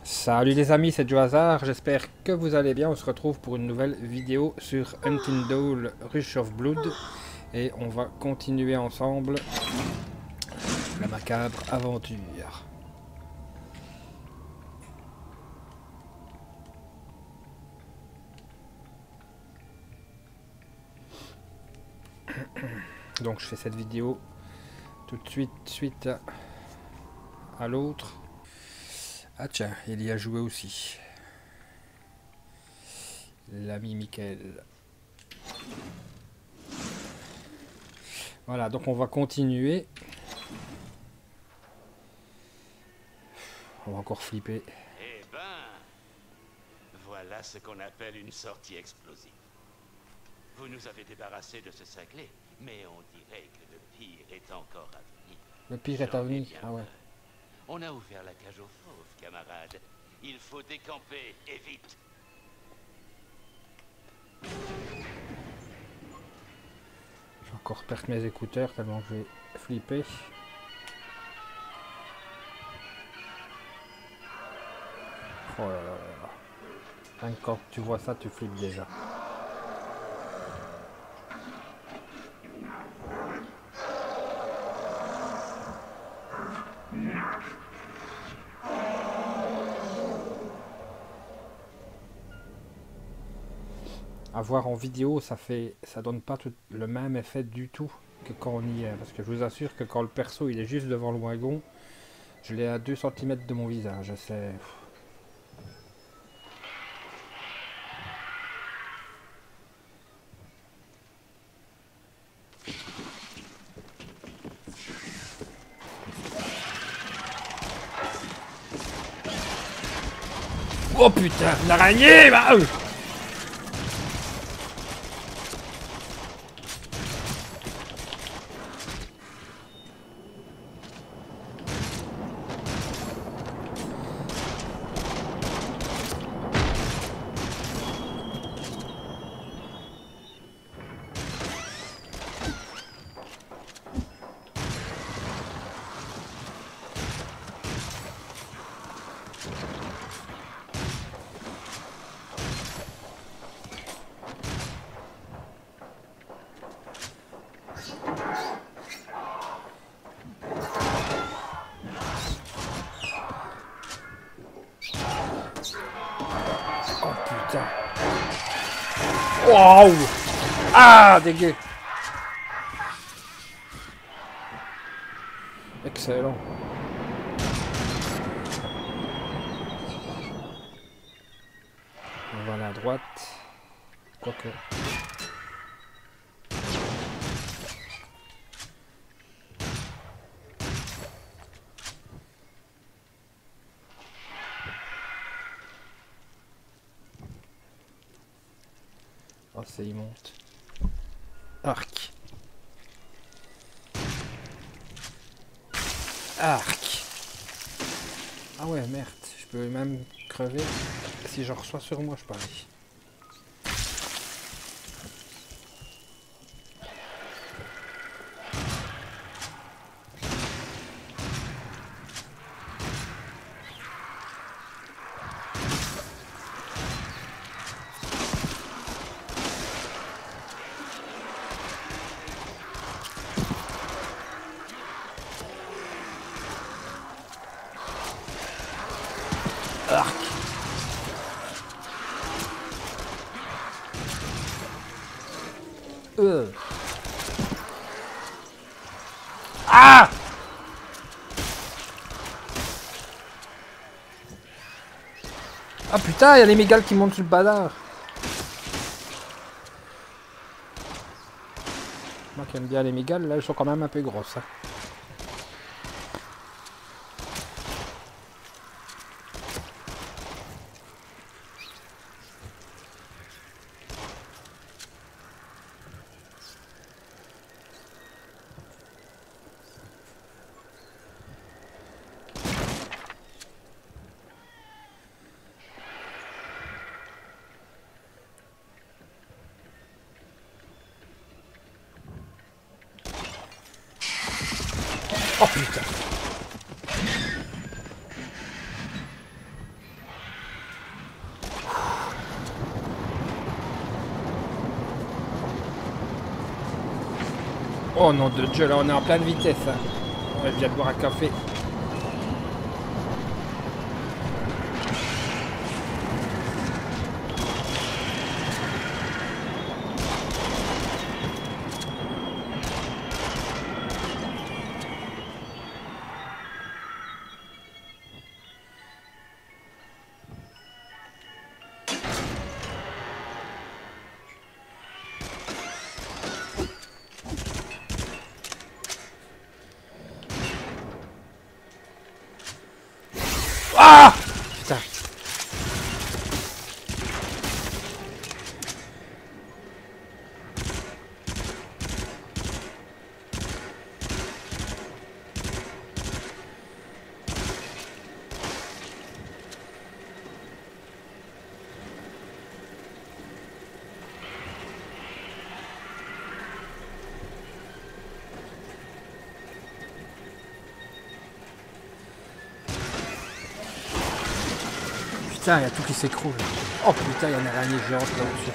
Salut les amis, c'est Joe Hazard, j'espère que vous allez bien. On se retrouve pour une nouvelle vidéo sur Hunting Doll Rush of Blood. Et on va continuer ensemble la macabre aventure. Donc je fais cette vidéo tout de suite, suite à l'autre. Ah tiens, il y a joué aussi. L'ami Michael. Voilà, donc on va continuer. On va encore flipper. Eh ben, voilà ce qu'on appelle une sortie explosive. Vous nous avez débarrassé de ce cinglé, mais on dirait que le pire est encore à venir. Le pire est à J'en ai venir. bien Ah ouais. peur. On a ouvert la cage aux fauves, camarades. Il faut décamper, et vite. J'ai encore perdu mes écouteurs tellement que j'ai flippé. Oh là là là là. Rien que quand tu vois ça, tu flippes déjà. À voir en vidéo, ça donne pas le même effet du tout que quand on y est. Parce que je vous assure que quand le perso il est juste devant le wagon, je l'ai à 2 cm de mon visage. C'est... Oh putain, une araignée bah oh putain. Waouh. Ah, dégueu. Excellent. On va aller à droite. Quoique. Oh, c'est il monte. Arc. Arc. Ah ouais, merde. Je peux même crever. Si j'en reçois sur moi, je parie. Arc. Ah! Ah putain, il y a les mégales qui montent sur le badard. Moi qui aime bien les mégales, là elles sont quand même un peu grosses. Hein. Oh putain. Oh non de Dieu, là on est en pleine vitesse. Hein. Ouais, je viens de boire un café. Ah putain. Putain, il y a tout qui s'écroule. Oh putain, il y a une araignée géante là-dessus.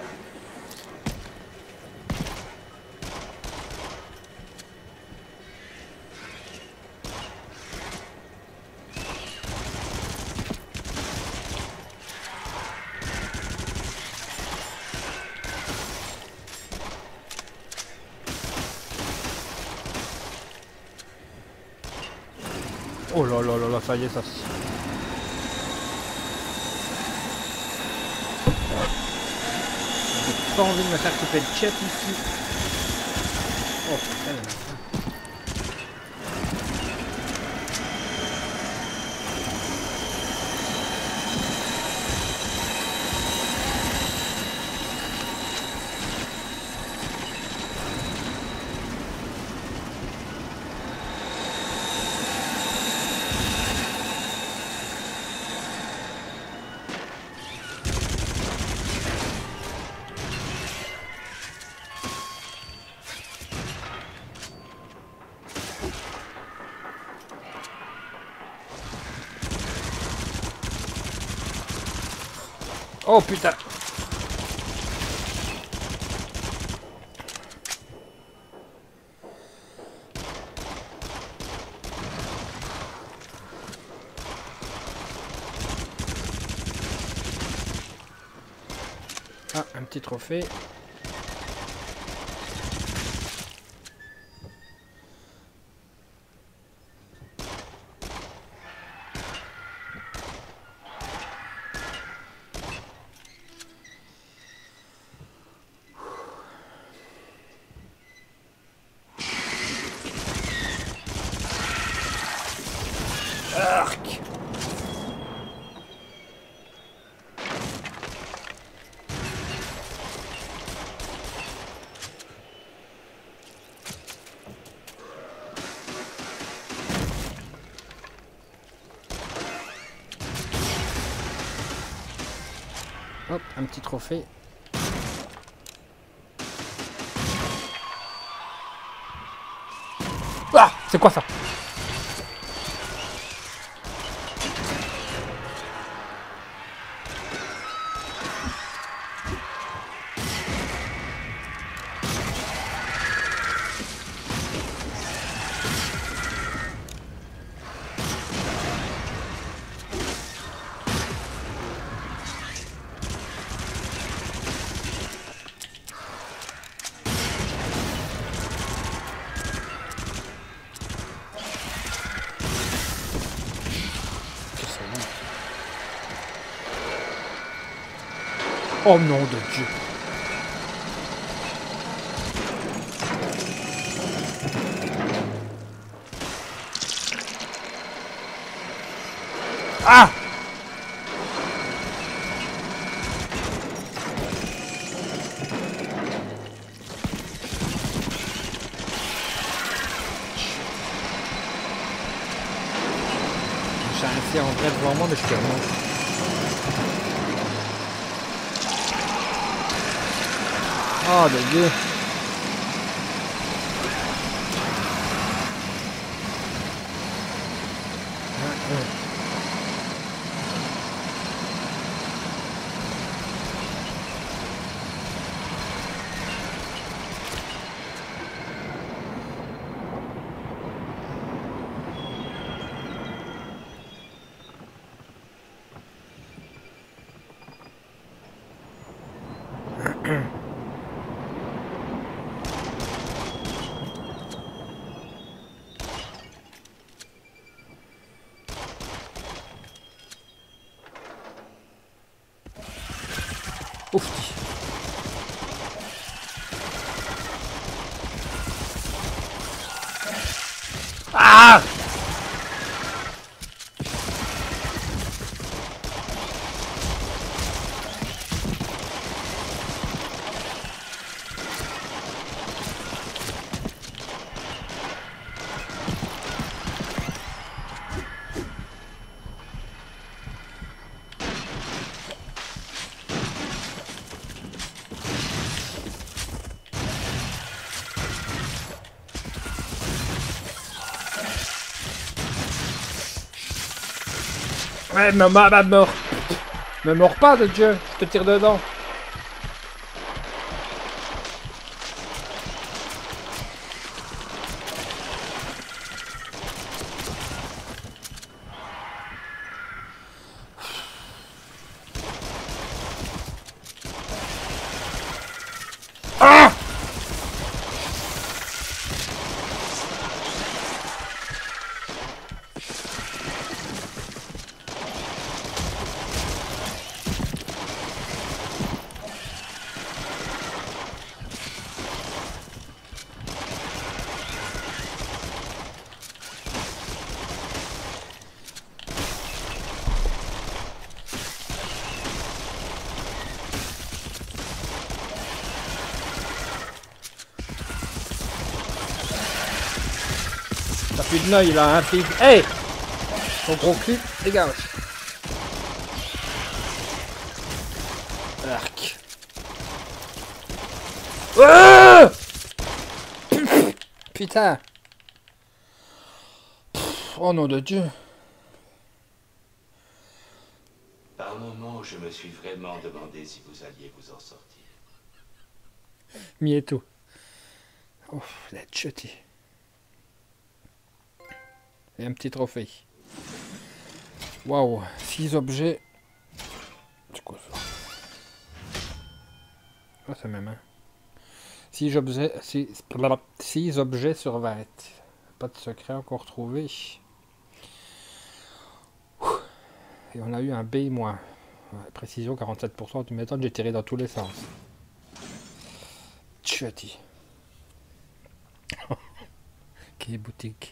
Oh là là là là, ça y est, ça. J'ai pas envie de me faire couper le chat ici. Oh putain, il y en a plein. Oh putain. Ah, un petit trophée. Arc. Hop, un petit trophée. Ah, c'est quoi ça? Oh nom de Dieu. Ah! J'ai un en vrai devant moi, mais je suis vraiment... Oh de Dieu. Ouf. Ah! Ouais, me mords pas de Dieu, je te tire dedans. Ah! T'as plus de l'œil là, hein, fille. Hey! Ton gros cul, dégage. Arc. Ah! Putain. Oh nom de Dieu. Par moments, je me suis vraiment demandé si vous alliez vous en sortir. Mieto. Oh, la chuty. Et un petit trophée. Waouh, 6 objets. C'est quoi ça? Ah, c'est même, hein. 6 objets, 6 objets sur 20. Pas de secret encore trouvé. Et on a eu un B-. Ouais, précision 47%. Tu m'étonnes, j'ai tiré dans tous les sens. Chuty. Quelle boutique.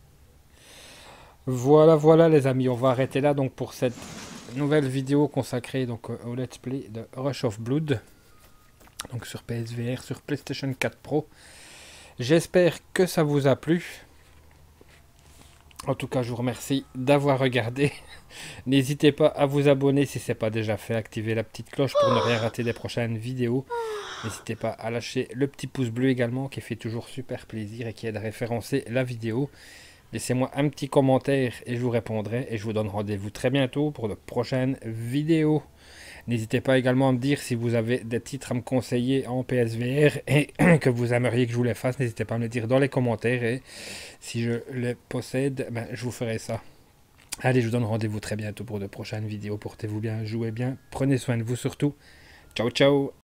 Voilà les amis, on va arrêter là donc pour cette nouvelle vidéo consacrée donc au let's play de Rush of Blood, donc sur PSVR, sur PlayStation 4 Pro. J'espère que ça vous a plu. En tout cas, je vous remercie d'avoir regardé. N'hésitez pas à vous abonner si ce n'est pas déjà fait, activer la petite cloche pour ne rien rater des prochaines vidéos. N'hésitez pas à lâcher le petit pouce bleu également qui fait toujours super plaisir et qui aide à référencer la vidéo. Laissez-moi un petit commentaire et je vous répondrai. Et je vous donne rendez-vous très bientôt pour de prochaines vidéos. N'hésitez pas également à me dire si vous avez des titres à me conseiller en PSVR et que vous aimeriez que je vous les fasse. N'hésitez pas à me le dire dans les commentaires. Et si je les possède, ben, je vous ferai ça. Allez, je vous donne rendez-vous très bientôt pour de prochaines vidéos. Portez-vous bien, jouez bien, prenez soin de vous surtout. Ciao, ciao!